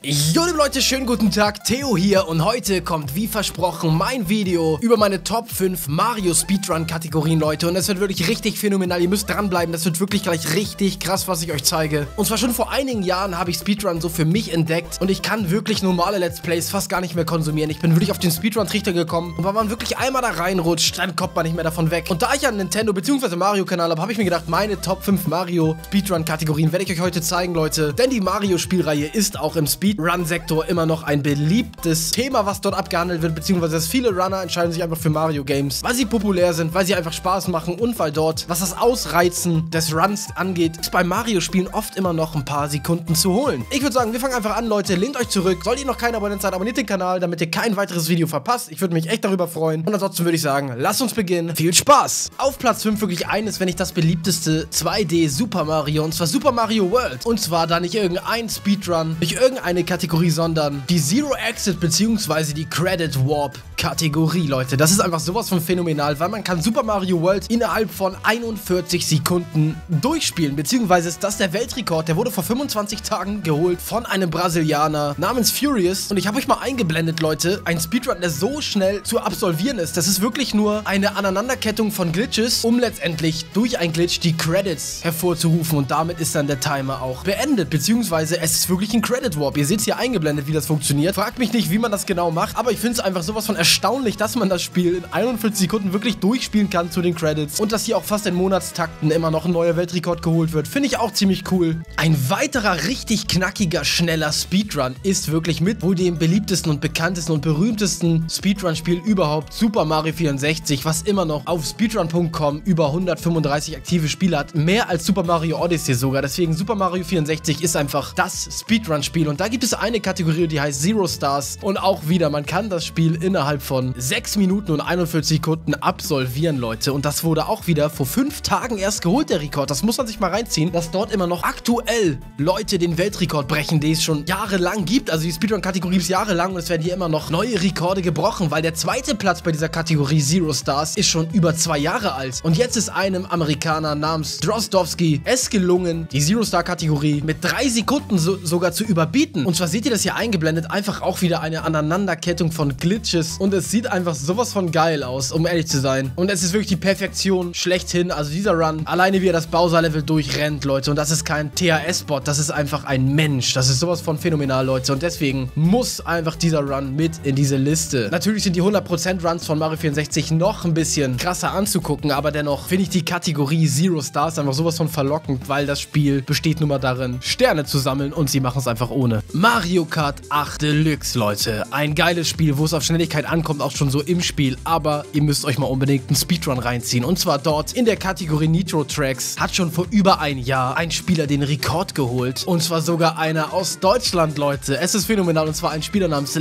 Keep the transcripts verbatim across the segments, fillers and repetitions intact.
Jo liebe Leute, schönen guten Tag, Theo hier und heute kommt wie versprochen mein Video über meine Top fünf Mario Speedrun Kategorien, Leute, und es wird wirklich richtig phänomenal, ihr müsst dranbleiben, das wird wirklich gleich richtig krass, was ich euch zeige. Und zwar schon vor einigen Jahren habe ich Speedrun so für mich entdeckt und ich kann wirklich normale Let's Plays fast gar nicht mehr konsumieren. Ich bin wirklich auf den Speedrun-Trichter gekommen und wenn man wirklich einmal da reinrutscht, dann kommt man nicht mehr davon weg. Und da ich einen Nintendo bzw. Mario Kanal habe, habe ich mir gedacht, meine Top fünf Mario Speedrun Kategorien werde ich euch heute zeigen, Leute, denn die Mario Spielreihe ist auch im Speed Run-Sektor immer noch ein beliebtes Thema, was dort abgehandelt wird, beziehungsweise dass viele Runner entscheiden sich einfach für Mario-Games, weil sie populär sind, weil sie einfach Spaß machen und weil dort, was das Ausreizen des Runs angeht, ist bei Mario-Spielen oft immer noch ein paar Sekunden zu holen. Ich würde sagen, wir fangen einfach an, Leute, lehnt euch zurück, sollt ihr noch kein Abonnent sein, abonniert den Kanal, damit ihr kein weiteres Video verpasst. Ich würde mich echt darüber freuen und ansonsten würde ich sagen, lasst uns beginnen. Viel Spaß! Auf Platz fünf wirklich eines, wenn nicht das beliebteste zwei D Super Mario, und zwar Super Mario World. Und zwar da nicht irgendein Speedrun, nicht irgendeine Kategorie, sondern die Zero Exit bzw. die Credit Warp Kategorie, Leute. Das ist einfach sowas von phänomenal, weil man kann Super Mario World innerhalb von einundvierzig Sekunden durchspielen, beziehungsweise ist das der Weltrekord, der wurde vor fünfundzwanzig Tagen geholt von einem Brasilianer namens Furious, und ich habe euch mal eingeblendet, Leute, ein Speedrun, der so schnell zu absolvieren ist. Das ist wirklich nur eine Aneinanderkettung von Glitches, um letztendlich durch ein Glitch die Credits hervorzurufen, und damit ist dann der Timer auch beendet, beziehungsweise es ist wirklich ein Credit Warp. Ihr seht es hier eingeblendet, wie das funktioniert. Fragt mich nicht, wie man das genau macht, aber ich finde es einfach sowas von erstaunlich, dass man das Spiel in einundvierzig Sekunden wirklich durchspielen kann zu den Credits und dass hier auch fast in Monatstakten immer noch ein neuer Weltrekord geholt wird. Finde ich auch ziemlich cool. Ein weiterer richtig knackiger, schneller Speedrun ist wirklich mit wohl dem beliebtesten und bekanntesten und berühmtesten Speedrun-Spiel überhaupt, Super Mario vierundsechzig, was immer noch auf speedrun punkt com über hundertfünfunddreißig aktive Spiele hat. Mehr als Super Mario Odyssey sogar. Deswegen Super Mario vierundsechzig ist einfach das Speedrun-Spiel, und da gibt es eine Kategorie, die heißt Zero Stars, und auch wieder, man kann das Spiel innerhalb von sechs Minuten und einundvierzig Sekunden absolvieren, Leute, und das wurde auch wieder vor fünf Tagen erst geholt, der Rekord. Das muss man sich mal reinziehen, dass dort immer noch aktuell Leute den Weltrekord brechen, den es schon jahrelang gibt. Also die Speedrun-Kategorie ist jahrelang und es werden hier immer noch neue Rekorde gebrochen, weil der zweite Platz bei dieser Kategorie Zero Stars ist schon über zwei Jahre alt, und jetzt ist einem Amerikaner namens Drozdowski es gelungen, die Zero Star Kategorie mit drei Sekunden so, sogar zu überbieten. Und zwar seht ihr das hier eingeblendet, einfach auch wieder eine Aneinanderkettung von Glitches, und es sieht einfach sowas von geil aus, um ehrlich zu sein. Und es ist wirklich die Perfektion schlechthin, also dieser Run, alleine wie er das Bowser-Level durchrennt, Leute, und das ist kein T H S-Bot, das ist einfach ein Mensch, das ist sowas von phänomenal, Leute, und deswegen muss einfach dieser Run mit in diese Liste. Natürlich sind die hundert Prozent Runs von Mario vierundsechzig noch ein bisschen krasser anzugucken, aber dennoch finde ich die Kategorie Zero Stars einfach sowas von verlockend, weil das Spiel besteht nun mal darin, Sterne zu sammeln, und sie machen es einfach ohne. Mario Kart acht Deluxe, Leute. Ein geiles Spiel, wo es auf Schnelligkeit ankommt, auch schon so im Spiel, aber ihr müsst euch mal unbedingt einen Speedrun reinziehen, und zwar dort in der Kategorie Nitro Tracks hat schon vor über ein Jahr ein Spieler den Rekord geholt, und zwar sogar einer aus Deutschland, Leute. Es ist phänomenal, und zwar ein Spieler namens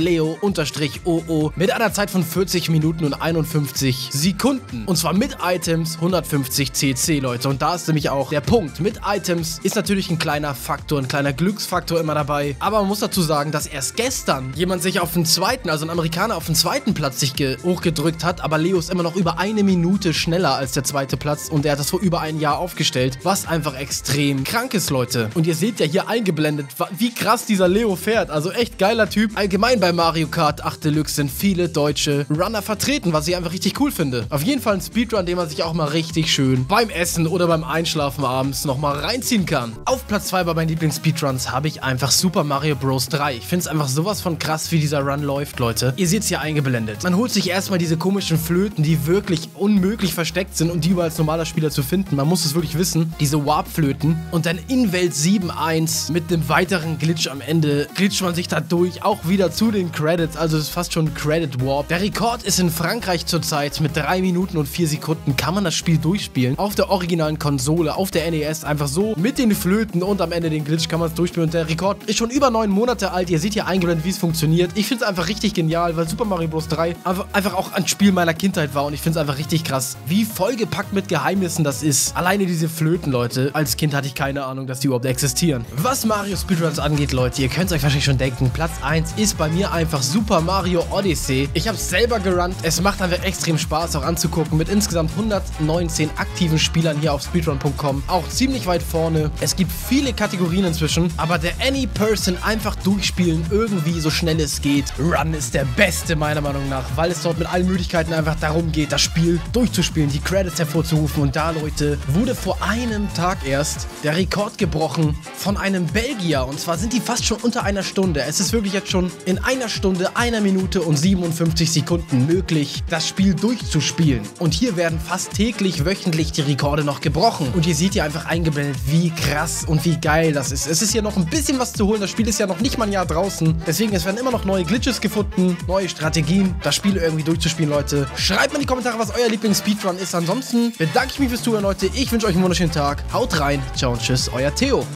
Leo-O O mit einer Zeit von vierzig Minuten und einundfünfzig Sekunden, und zwar mit Items hundertfünfzig C C, Leute, und da ist nämlich auch der Punkt. Mit Items ist natürlich ein kleiner Faktor, ein kleiner Glücksfaktor immer dabei, aber man muss dazu sagen, dass erst gestern jemand sich auf den zweiten, also ein Amerikaner auf den zweiten Platz sich hochgedrückt hat, aber Leo ist immer noch über eine Minute schneller als der zweite Platz, und er hat das vor über ein Jahr aufgestellt, was einfach extrem krank ist, Leute. Und ihr seht ja hier eingeblendet, wie krass dieser Leo fährt, also echt geiler Typ. Allgemein bei Mario Kart acht Deluxe sind viele deutsche Runner vertreten, was ich einfach richtig cool finde. Auf jeden Fall ein Speedrun, den man sich auch mal richtig schön beim Essen oder beim Einschlafen abends nochmal reinziehen kann. Auf Platz zwei bei meinen Lieblings-Speedruns habe ich einfach Super Mario Bros. drei. Ich finde es einfach sowas von krass, wie dieser Run läuft, Leute. Ihr seht es hier eingeblendet. Man holt sich erstmal diese komischen Flöten, die wirklich unmöglich versteckt sind und die überall als normaler Spieler zu finden. Man muss es wirklich wissen. Diese Warp-Flöten. Und dann in Welt sieben eins mit einem weiteren Glitch am Ende glitscht man sich da durch, auch wieder zu den Credits. Also es ist fast schon ein Credit Warp. Der Rekord ist in Frankreich zurzeit mit drei Minuten und vier Sekunden. Kann man das Spiel durchspielen. Auf der originalen Konsole, auf der N E S, einfach so mit den Flöten und am Ende den Glitch kann man es durchspielen. Und der Rekord ist schon über neun Monate alt. Ihr seht hier eingeblendet, wie es funktioniert. Ich finde es einfach richtig genial, weil Super Mario Bros. drei einfach, einfach auch ein Spiel meiner Kindheit war, und ich finde es einfach richtig krass, wie vollgepackt mit Geheimnissen das ist. Alleine diese Flöten, Leute. Als Kind hatte ich keine Ahnung, dass die überhaupt existieren. Was Mario Speedruns angeht, Leute, ihr könnt es euch wahrscheinlich schon denken, Platz eins ist bei mir einfach Super Mario Odyssey. Ich habe es selber gerannt. Es macht einfach extrem Spaß auch anzugucken, mit insgesamt hundertneunzehn aktiven Spielern hier auf speedrun punkt com. Auch ziemlich weit vorne. Es gibt viele Kategorien inzwischen, aber der Any Person einfach durchspielen, irgendwie so schnell es geht. Run ist der beste meiner Meinung nach, weil es dort mit allen Möglichkeiten einfach darum geht, das Spiel durchzuspielen, die Credits hervorzurufen. Und da, Leute, wurde vor einem Tag erst der Rekord gebrochen von einem Belgier. Und zwar sind die fast schon unter einer Stunde. Es ist wirklich jetzt schon in einer Stunde, einer Minute und siebenundfünfzig Sekunden möglich, das Spiel durchzuspielen. Und hier werden fast täglich, wöchentlich die Rekorde noch gebrochen. Und ihr seht hier einfach eingeblendet, wie krass und wie geil das ist. Es ist hier noch ein bisschen was zu holen. Das Spiel ist ja noch nicht mal ein Jahr draußen. Deswegen, es werden immer noch neue Glitches gefunden, neue Strategien, das Spiel irgendwie durchzuspielen, Leute. Schreibt mal in die Kommentare, was euer Lieblings-Speedrun ist. Ansonsten bedanke ich mich fürs Zuhören, Leute. Ich wünsche euch einen wunderschönen Tag. Haut rein. Ciao und tschüss, euer Theo.